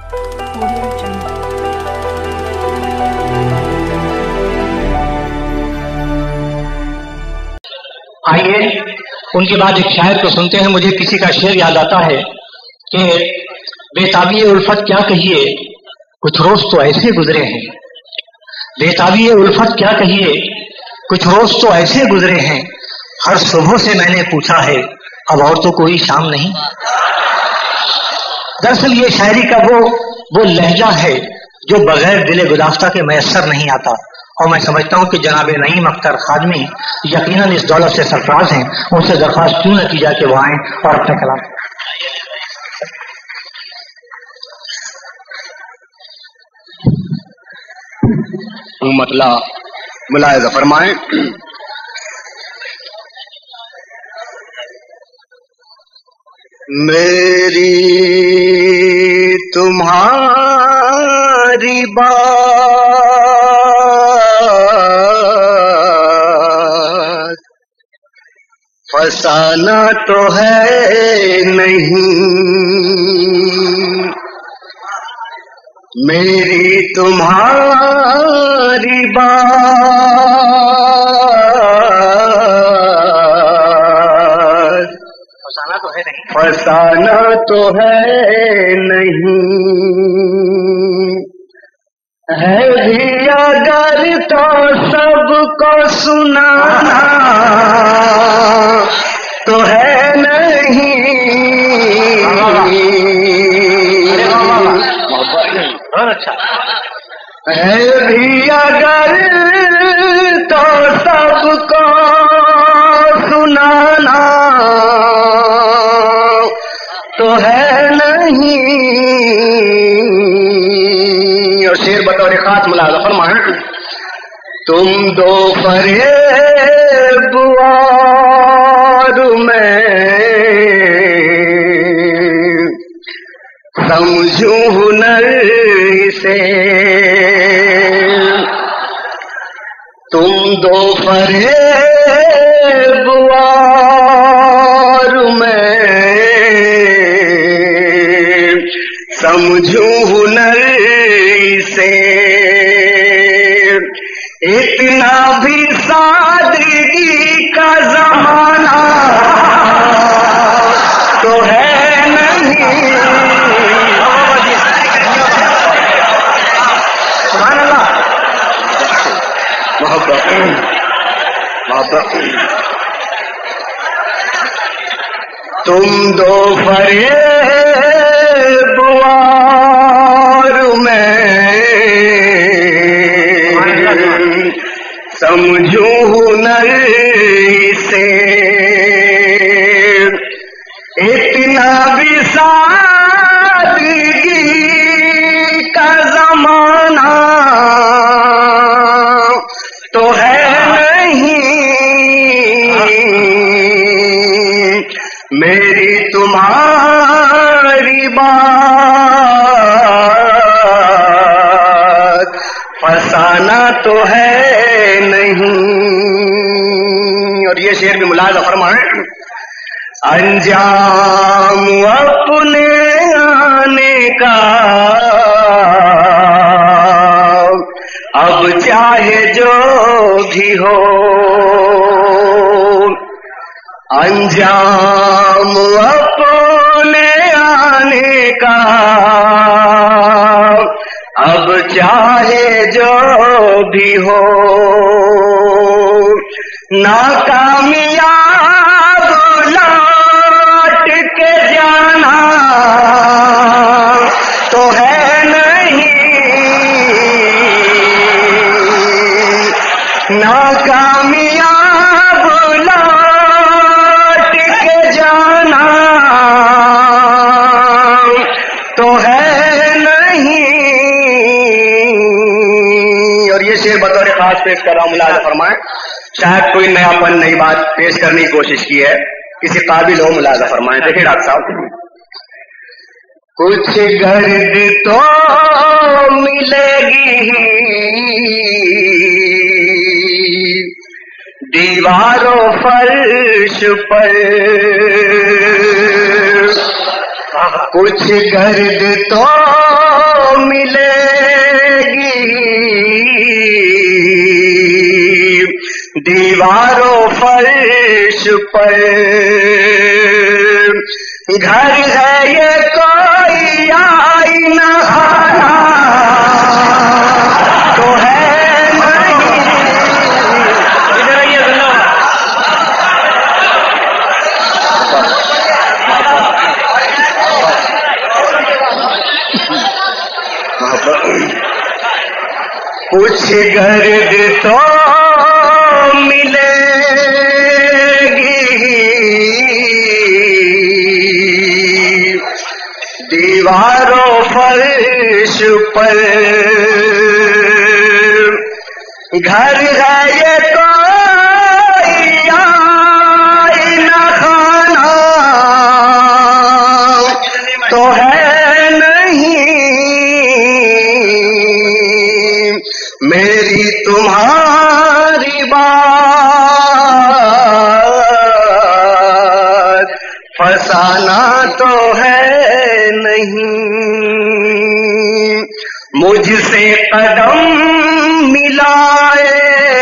आइए उनके बाद एक शायर को सुनते हैं। मुझे किसी का शेर याद आता है कि बेताबी उल्फत क्या कहिए, कुछ रोज तो ऐसे गुजरे हैं। बेताबी उल्फत क्या कहिए, कुछ रोज तो ऐसे गुजरे हैं। हर सुबह से मैंने पूछा है, अब और तो कोई शाम नहीं। दरअसल ये शायरी का वो लहजा है जो बगैर दिले गुदाफ्ता के मैसर नहीं आता। और मैं समझता हूं कि जनाब नईम अख्तर खादमी यकीनन इस दौलत से सरफराज हैं। उनसे दरख्वास्त क्यों न की जाए कि वो आए और अपने कलाम मतला मुलाहिजा फरमाएं। मेरी तुम्हारी बात फसाना तो है नहीं, मेरी तुम्हारी बात फसाना तो है नहीं। है भी अगर तो सबको सुनाना तो है नहीं। अच्छा है भी अगर तो सबको सुनाना तो है नहीं। और शेर बतौर खास मुलाज़ा फरमाएं। तुम दो फरेबवार में समझू हुनर से, तुम दो फरेबवार में समझू हुनर से। इतना भी सादगी का जमाना तो है नहीं। सुभान अल्लाह। मोहब्बत तुम दो फरेबवार में समझू हुनर से। इतना भी सादगी का जमाना तो है नहीं। मेरी तुम्हारी बात फसाना तो है नहीं। और ये शेर भी मुलाज़ा फरमाएं। अंजाम अपने आने का अब चाहे जो भी हो, अंजाम अपने आने का अब चाहे जो भी हो। नाकामयाब लौट के जाना तो है नहीं। नाकामयाब लौट के जाना तो है नहीं। और ये शेर बतौर खास पेश कर रहा हूं, मुलाज़ा फरमाएं। शायद कोई नयापन नई बात पेश करने की कोशिश की है, किसी काबिल हो, मुलाज़ा फरमाएं। देखिए डॉक्टर साहब, कुछ गर्द तो मिलेगी दीवारों फर्श पर, कुछ गर्द तो دیواروں فرش پر گھر ہے یہ کوئی آئینہ خانہ تو ہے نہیں. ادھر آئیے کچھ گرد تو ملے گی دیواروں فرش پر گھر ہے یہ کوئی آئینہ خانہ تو ہے میری تمہاری بات فسانہ تو ہے نہیں. مجھ سے قدم ملائے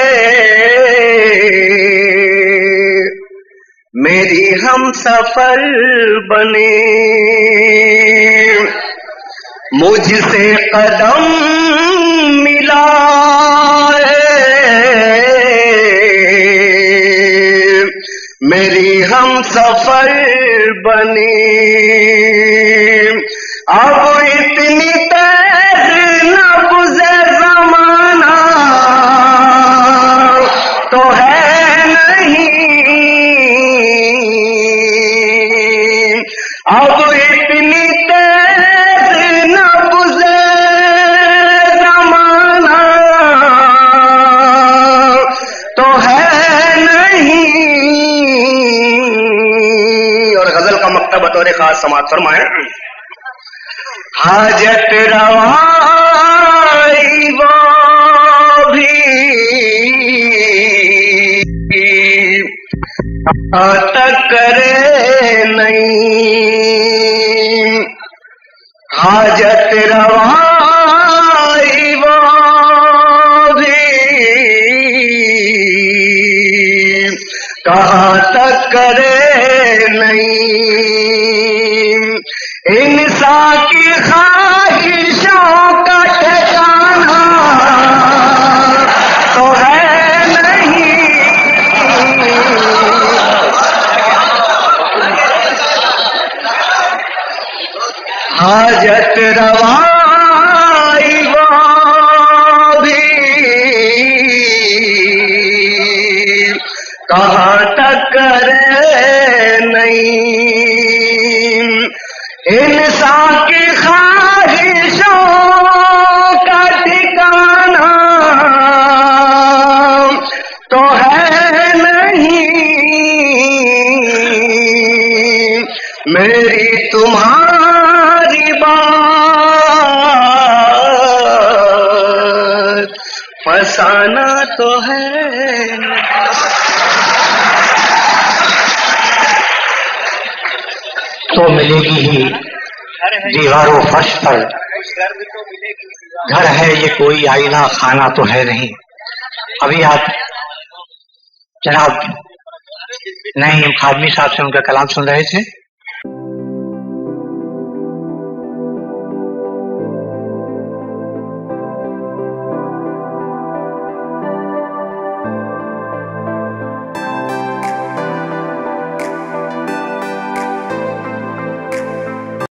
میری ہم سفر بنے. مجھ سے قدم ملائے میری ہم سفر بنے. اب اتنی تیز نبض زمانہ تو ہے نہیں. اب اتنی بطور خاص سماعت فرمائیں. حاجت روائی وہ بھی تک کرے نہیں. حاجت روائی وہ بھی کہاں تک کرے نہیں. انسان کی خواہشوں کا ٹھکانہ تو ہے نہیں. حاجت روائی وہ بھی کہاں تک کرے نہیں. انسان کی خواہشوں کا ٹھکانہ تو ہے نہیں. میری تمہاری بات فسانہ تو ہے. تو ملے گی ہی دیواروں فرش پر گھر ہے یہ کوئی آئینہ خانہ تو ہے نہیں. ابھی آپ جناب نعیم خادمی صاحب سے ان کا کلام سن رہے تھے.